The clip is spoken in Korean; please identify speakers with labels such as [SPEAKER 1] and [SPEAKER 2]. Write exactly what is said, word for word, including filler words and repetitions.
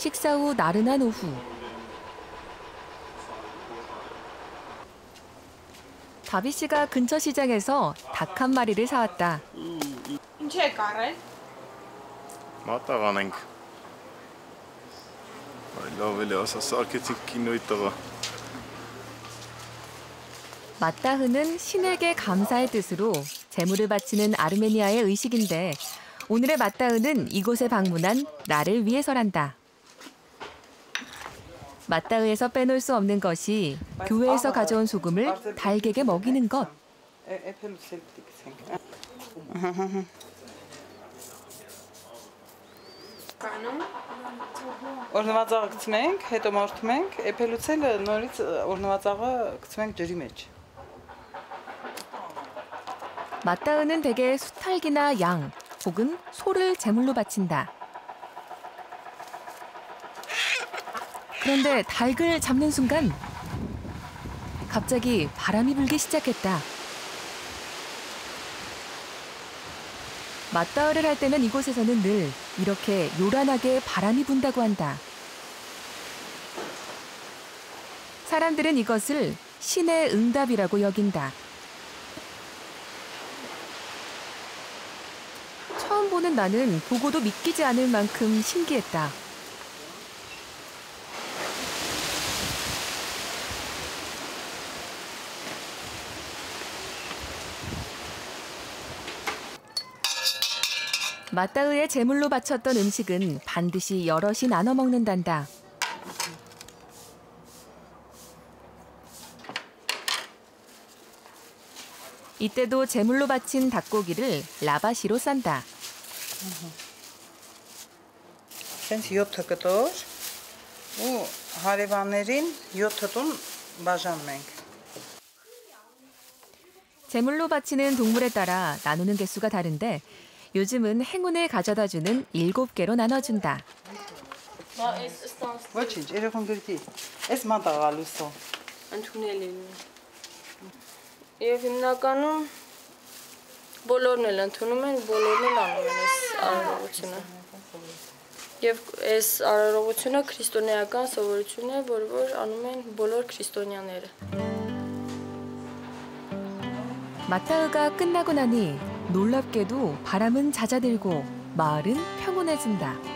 [SPEAKER 1] 식사 후 나른한 오후. 다비 씨가 근처 시장에서 닭 한 마리를 사왔다.
[SPEAKER 2] 마타가랭. 러벨레어서 사케티키노이터가.
[SPEAKER 1] 마따흐는 신에게 감사의 뜻으로 제물을 바치는 아르메니아의 의식인데 오늘의 마따흐는 이곳에 방문한 나를 위해서란다. 마따흐에서 빼놓을 수 없는 것이 교회에서 가져온 소금을 닭에게 먹이는 것.
[SPEAKER 3] Օրնվածաղը գցենք, հետո մորթում ենք, էփելուցելը նորից օրնվածաղը գցում ենք ջրի մեջ.
[SPEAKER 1] 마따흐는 대개 수탉이나 양 혹은 소를 제물로 바친다. 그런데 닭을 잡는 순간 갑자기 바람이 불기 시작했다. 마따흐를 할 때는 이곳에서는 늘 이렇게 요란하게 바람이 분다고 한다. 사람들은 이것을 신의 응답이라고 여긴다. 처음 보는 나는 보고도 믿기지 않을 만큼 신기했다. 마따흐에 제물로 바쳤던 음식은 반드시 여럿이 나눠 먹는단다. 이때도 제물로 바친 닭고기를 라바시로 싼다.
[SPEAKER 3] Հենց յոթ կտոր ու հարևաններին յոթ տուն բաժանում ենք.
[SPEAKER 1] 제물로 바치는 동물에 따라 나누는 개수가 다른데 요즘은 행운을 가져다주는 일곱 개로 나눠준다.
[SPEAKER 3] Ոչինչ, երեքուն գրքի. Էս մատաղ ալուսո.
[SPEAKER 4] Ընդունելին։ Եվ հիմնականում բոլորն էլ ընդունում են, բոլորն էլ անում են այս արարողությունը։ Եվ այս արարողությունը քրիստոնեական սովորություն է, որ որ անում են բոլոր քրիստոնյաները։
[SPEAKER 1] 마따흐가 끝나고 나니 놀랍게도 바람은 잦아들고 마을은 평온해진다.